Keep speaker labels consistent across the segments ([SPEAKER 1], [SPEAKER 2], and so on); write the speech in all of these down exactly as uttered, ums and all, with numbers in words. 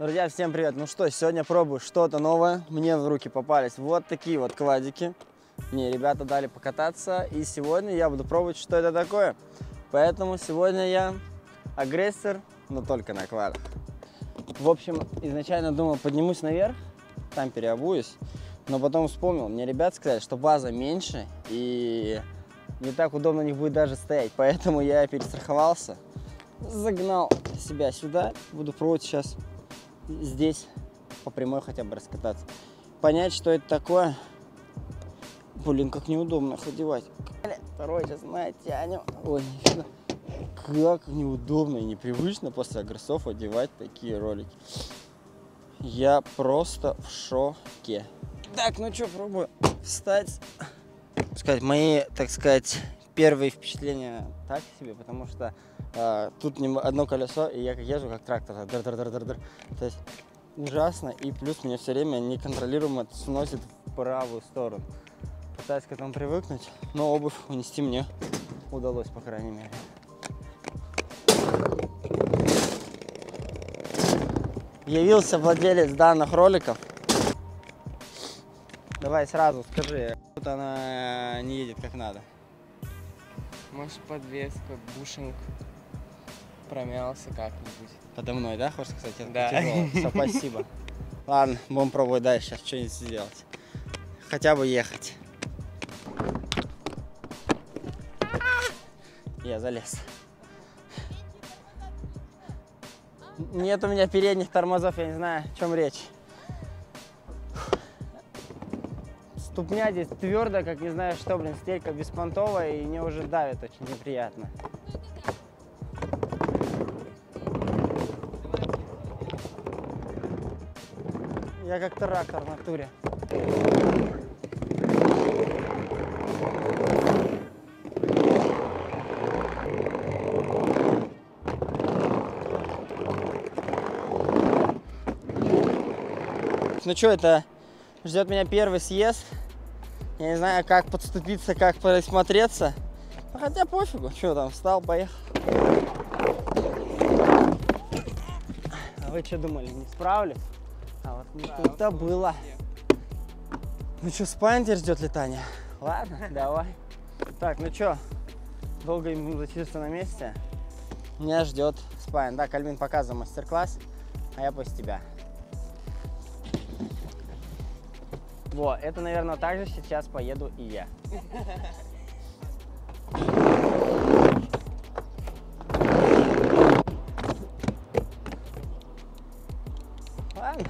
[SPEAKER 1] Друзья, всем привет! Ну что, сегодня пробую что-то новое. Мне в руки попались вот такие вот квадики. Мне ребята дали покататься, и сегодня я буду пробовать, что это такое. Поэтому сегодня я агрессор, но только на квадах. В общем, изначально думал, поднимусь наверх, там переобуюсь, но потом вспомнил, мне ребята сказали, что база меньше, и не так удобно на них будет даже стоять. Поэтому я перестраховался, загнал себя сюда, буду пробовать сейчас здесь по прямой хотя бы раскататься. Понять, что это такое. Блин, как неудобно ходевать. Второй сейчас натянем. Ой, нифига. Как неудобно и непривычно после агрессов одевать такие ролики. Я просто в шоке. Так, ну что, пробую встать. Сказать, мои, так сказать, первые впечатления так себе, потому что э, тут одно колесо, и я езжу как трактор. Дыр -дыр -дыр -дыр -дыр. То есть ужасно, и плюс меня все время неконтролируемо сносит в правую сторону. Пытаюсь к этому привыкнуть, но обувь унести мне удалось, по крайней мере. Явился владелец данных роликов. Давай сразу скажи, тут она не едет как надо.
[SPEAKER 2] Может, подвеска, бушинг промялся как-нибудь.
[SPEAKER 1] Подо мной, да, хочешь сказать? Это
[SPEAKER 2] да.
[SPEAKER 1] Все, спасибо. Ладно, будем пробовать дальше сейчас что-нибудь сделать. Хотя бы ехать. Я залез. Нет у меня передних тормозов, я не знаю, о чем речь. Ступня здесь твердая, как не знаю что, блин, стелька беспонтовая, и мне уже давит очень неприятно. Я как трактор в натуре. Ну что, это ждет меня первый съезд. Я не знаю, как подступиться, как присмотреться. Ну, хотя пофигу, что там, встал, поехал. А вы что думали, не справлюсь? А вот не тут-то было. Ну что, спайнтер ждет летания? Ладно, давай. Так, ну что, долго ему зачислиться на месте. Меня ждет спайн. Так, Альбин, показывай мастер-класс, а я после тебя. Во, это, наверное, так же сейчас поеду и я. Ладно.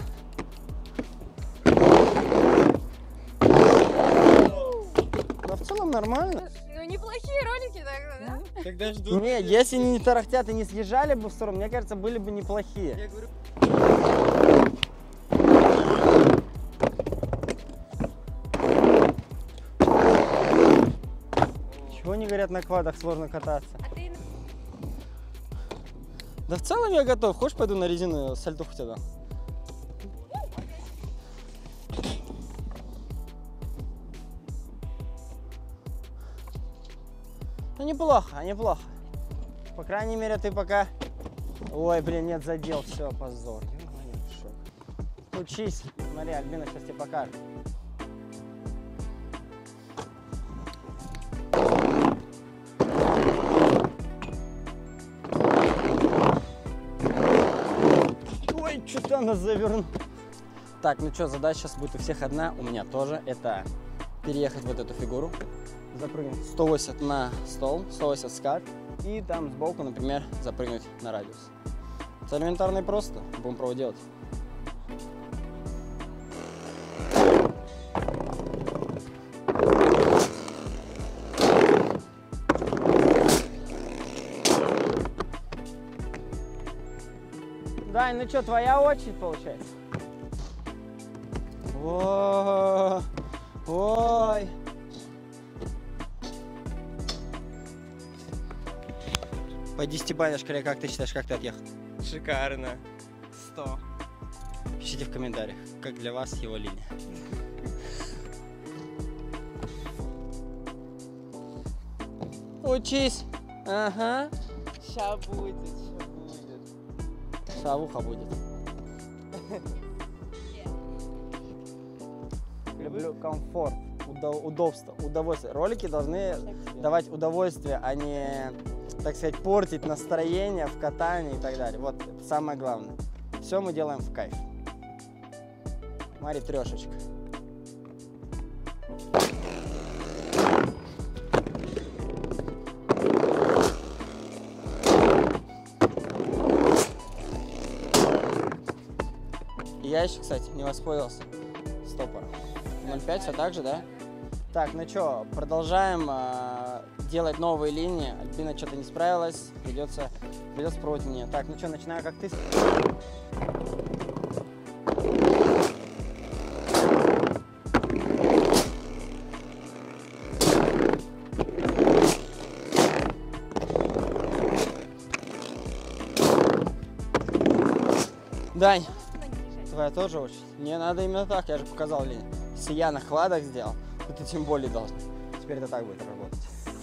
[SPEAKER 1] Да в целом нормально.
[SPEAKER 3] Ну, неплохие ролики тогда, да?
[SPEAKER 2] Когда жду.
[SPEAKER 1] Не, если не тарахтят и не съезжали бы в сторону, мне кажется, были бы неплохие.
[SPEAKER 2] Я говорю...
[SPEAKER 1] Чего не говорят, на квадах сложно кататься?
[SPEAKER 3] А ты...
[SPEAKER 1] Да в целом я готов. Хочешь, пойду на резину сальтуху тебя? Ну неплохо, неплохо. По крайней мере, ты пока... Ой, блин, нет, задел, все, позор. Учись. Смотри, Альбина сейчас тебе покажет. Ой, что-то она завернула. Так, ну что, задача сейчас будет у всех одна, у меня тоже. Это переехать вот эту фигуру, запрыгнуть сто восемьдесят на стол, сто восемьдесят скат, и там сбоку, например, запрыгнуть на радиус. Это элементарно и просто. Будем пробовать делать. Дань, ну что, твоя очередь получается? О, ой. По десятибалльной шкале, как ты считаешь, как ты отъехал?
[SPEAKER 2] Шикарно. Сто.
[SPEAKER 1] Пишите в комментариях, как для вас его линия. Учись. Ага.
[SPEAKER 2] Ща будет, ща будет.
[SPEAKER 1] Шавуха будет. Люблю комфорт, удов- удобство, удовольствие. Ролики должны давать удовольствие, а не, так сказать, портить настроение в катании и так далее. Вот это самое главное. Все мы делаем в кайф. Смотри, трешечка. Я еще, кстати, не воспользовался стопором. ноль пять все так же, да? Так, ну что, продолжаем э, делать новые линии. Альбина что-то не справилась, придется, придется пробовать мне. Так, ну что, начинаю как ты. Дань, твоя тоже очередь. Мне надо именно так, я же показал линию. Если я на хватах сделал, то ты тем более должен. Теперь это так будет работать.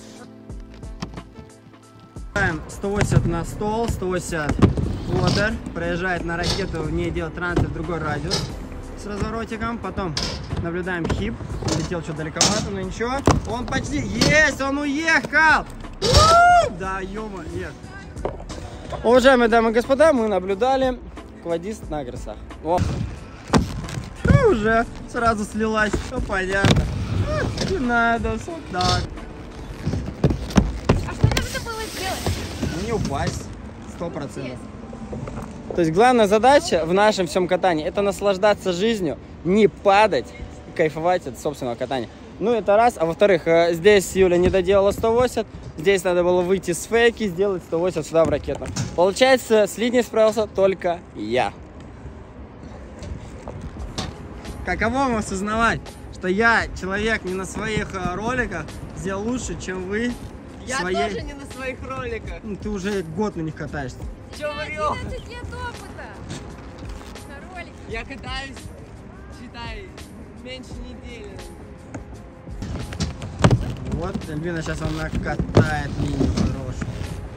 [SPEAKER 1] сто восемьдесят на стол, сто восемьдесят квотер. Проезжает на ракету, в ней делает трансфер в другой радиус с разворотиком. Потом наблюдаем хип. Летел что-то далековато, но ничего. Он почти... Есть! Он уехал! У-у-у! Да, ё-моё, нет. Уважаемые дамы и господа, мы наблюдали квадист на грысах. О. Уже сразу слилась, все понятно. Не надо, вот так.
[SPEAKER 3] А что нужно было сделать?
[SPEAKER 1] Ну не упасть, сто процентов. То есть главная задача в нашем всем катании — это наслаждаться жизнью, не падать, кайфовать от собственного катания. Ну это раз, а во-вторых, здесь Юля не доделала сто восемьдесят, здесь надо было выйти с фейки, сделать сто восемьдесят сюда в ракету. Получается, с линией справился только я. Каково вам осознавать, что я, человек, не на своих э, роликах, сделал лучше, чем вы?
[SPEAKER 2] Я
[SPEAKER 1] своей...
[SPEAKER 2] тоже не на своих роликах.
[SPEAKER 1] Ну, ты уже год на них катаешься.
[SPEAKER 2] Чё врёшь?
[SPEAKER 3] одиннадцать лет опыта на ролике.
[SPEAKER 2] Я катаюсь, считай, меньше недели.
[SPEAKER 1] Вот, Альбина сейчас вам накатает линию хорошую.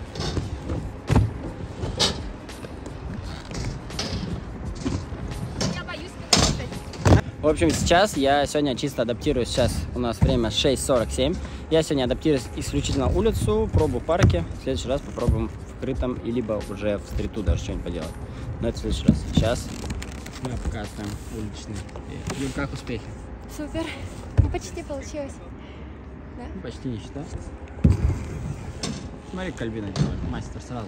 [SPEAKER 3] Я боюсь перепутать.
[SPEAKER 1] В общем, сейчас я сегодня чисто адаптируюсь. Сейчас у нас время шесть сорок семь. Я сегодня адаптируюсь исключительно на улицу, пробую парки. В следующий раз попробуем в крытом, и либо уже в стриту даже что-нибудь поделать. Но это в следующий раз. Сейчас мы обкатываем уличный. Юль, как успехи?
[SPEAKER 3] Супер. Ну, почти получилось. Да?
[SPEAKER 1] Ну, почти не считаю. Смотри, как Альбина делает. Мастер сразу.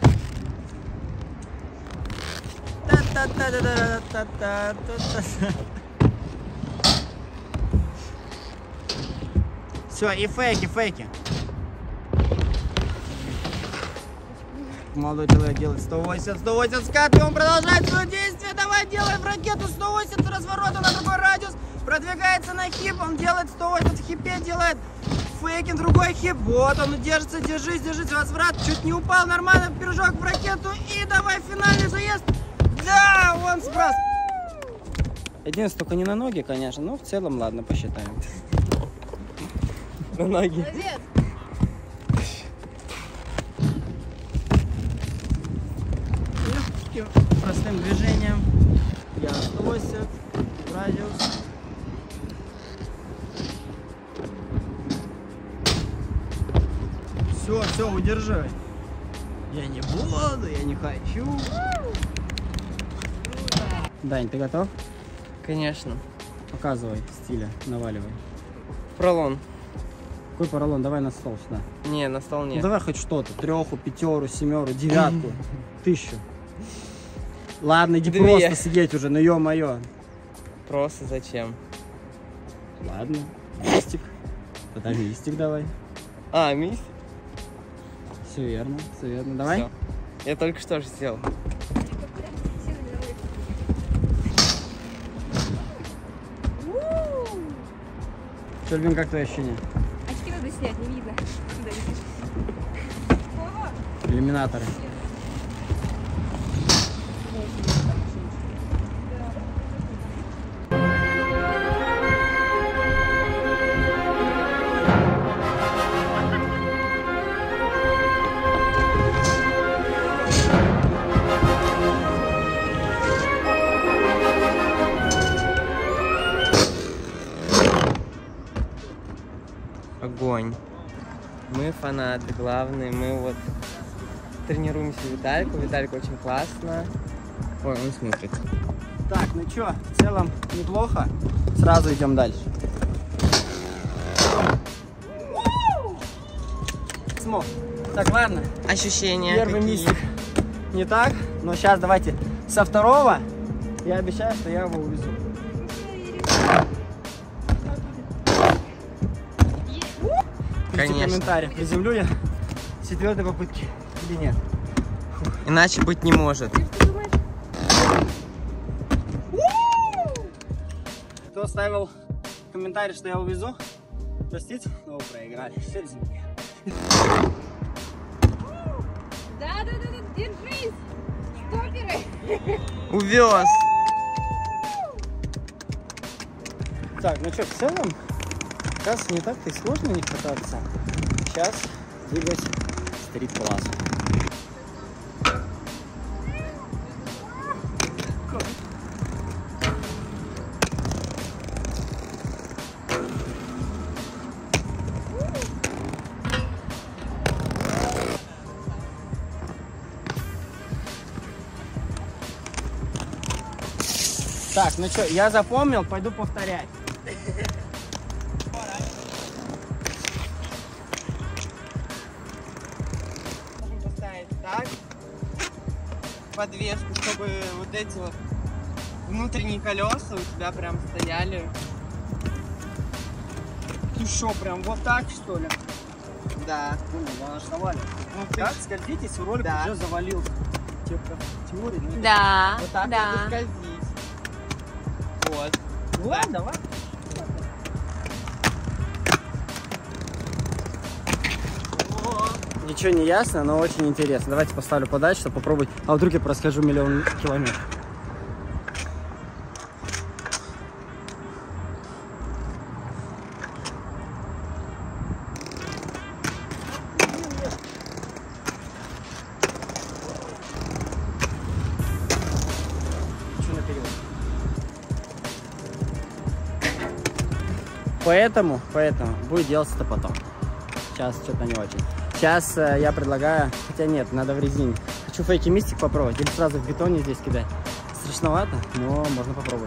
[SPEAKER 1] Все, и фейки, фейки. Молодой человек делает сто восемьдесят, сто восемьдесят скат, и он продолжает свое действие. Давай, делаем ракету сто восемьдесят разворота на другой радиус. Продвигается на хип, он делает сто восемьдесят в хипе, делает фейкин, другой хип. Вот он держится, держись, держись, возврат. Чуть не упал, нормально, прыжок в ракету. И давай финальный заезд. Да, он сброс. Единственное, только не на ноги, конечно, но в целом, ладно, посчитаем. На ноги.
[SPEAKER 3] Молодец.
[SPEAKER 1] И простым движением я сто восемьдесят, радиус. Все, все, удерживай. Я не буду, я не хочу. Дань, ты готов?
[SPEAKER 2] Конечно.
[SPEAKER 1] Показывай стиля, наваливай.
[SPEAKER 2] Пролон.
[SPEAKER 1] Какой поролон? Давай на стол сюда.
[SPEAKER 2] Не, на стол
[SPEAKER 1] Ну
[SPEAKER 2] нет.
[SPEAKER 1] давай хоть что-то. Треху, пятеру, семеру, девятку, тысячу. Ладно, иди
[SPEAKER 2] Две.
[SPEAKER 1] просто сидеть уже, ну ё-моё.
[SPEAKER 2] Просто зачем?
[SPEAKER 1] Ладно, мистик. Тогда мистик давай.
[SPEAKER 2] А, мисс?
[SPEAKER 1] Все верно, все верно. Давай.
[SPEAKER 2] Всё. Я только что же сделал.
[SPEAKER 1] Что, Альбин, как твои ощущения?
[SPEAKER 3] Очки надо снять, не видно. Куда летишь?
[SPEAKER 1] Иллюминаторы.
[SPEAKER 2] огонь. Мы фанаты главные, мы вот тренируемся Витальку. Виталька очень классно. Ой, он смотрит.
[SPEAKER 1] Так, ну чё, в целом неплохо. Сразу идем дальше. Смог. Так, ладно.
[SPEAKER 2] Ощущения
[SPEAKER 1] Первый
[SPEAKER 2] какие?
[SPEAKER 1] мистик не так, но сейчас давайте со второго. Я обещаю, что я его увезу. Пишите
[SPEAKER 2] Конечно.
[SPEAKER 1] комментарий, приземлю я с четвертой попытки или нет.
[SPEAKER 2] Иначе быть не может.
[SPEAKER 1] Кто ставил комментарий, что я увезу, простите, но вы проиграли. Все в земле.
[SPEAKER 3] Да, да, да, да, держись! Стоперы!
[SPEAKER 2] Увез!
[SPEAKER 1] Так, ну что, в целом, кажется, не так-то и сложно не кататься. Сейчас двигать стрит-класс. Так, ну что, я запомнил, пойду повторять.
[SPEAKER 2] Можем поставить так, подвеску, чтобы вот эти вот внутренние колеса у тебя прям стояли.
[SPEAKER 1] Ты что, прям вот так, что ли?
[SPEAKER 2] Да.
[SPEAKER 1] Ну, она ж завалится.
[SPEAKER 2] Ну,
[SPEAKER 1] Как скользитесь, ролик
[SPEAKER 2] Да.
[SPEAKER 1] уже завалился. Типа, теория, ну, это-
[SPEAKER 3] Да,
[SPEAKER 2] Вот так
[SPEAKER 3] да.
[SPEAKER 2] надо скользить. Вот.
[SPEAKER 1] Ну, ладно, давай. Ничего не ясно, но очень интересно. Давайте поставлю подальше, чтобы попробовать. А вдруг я проскажу миллион километров. Чё наперед? Поэтому, поэтому будет делаться это потом. Сейчас что-то не очень. Сейчас э, я предлагаю, хотя нет, надо в резине. Хочу фейки мистик попробовать или сразу в бетоне здесь кидать. Страшновато, но можно попробовать.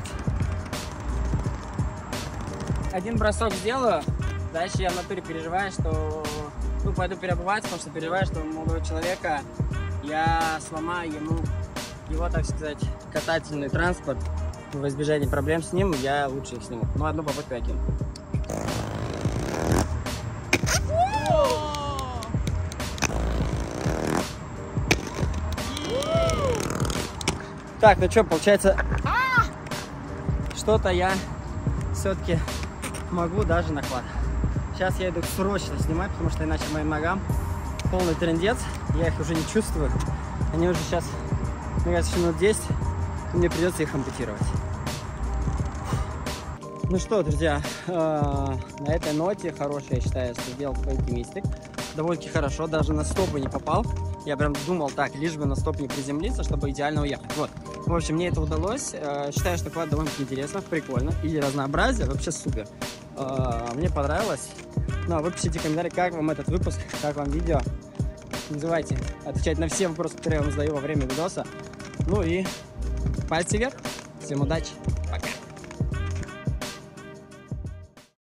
[SPEAKER 1] Один бросок сделаю, дальше я в натуре переживаю, что ну, пойду переобуваться, потому что переживаю, что у молодого человека я сломаю ему его, так сказать, катательный транспорт. В избежание проблем с ним я лучше их сниму. Ну, одну попытку я кину. Так, ну что, получается, что-то я все-таки могу даже наклад. Сейчас я иду срочно снимать, потому что иначе моим ногам полный трындец. Я их уже не чувствую. Они уже сейчас, мне кажется, минут десять. И мне придется их ампутировать. Ну что, друзья, э, на этой ноте хорошая, я считаю, что сделал фейки мистик. Довольно-таки хорошо, даже на стопы не попал. Я прям думал так, лишь бы на стоп не приземлиться, чтобы идеально уехать. Вот. В общем, мне это удалось. Э, считаю, что клад довольно интересно, прикольно. И разнообразие вообще супер. Э, мне понравилось. Ну, а вы пишите комментарий, как вам этот выпуск, как вам видео. Не забывайте отвечать на все вопросы, которые я вам задаю во время видоса. Ну и пальцы вверх. Всем удачи!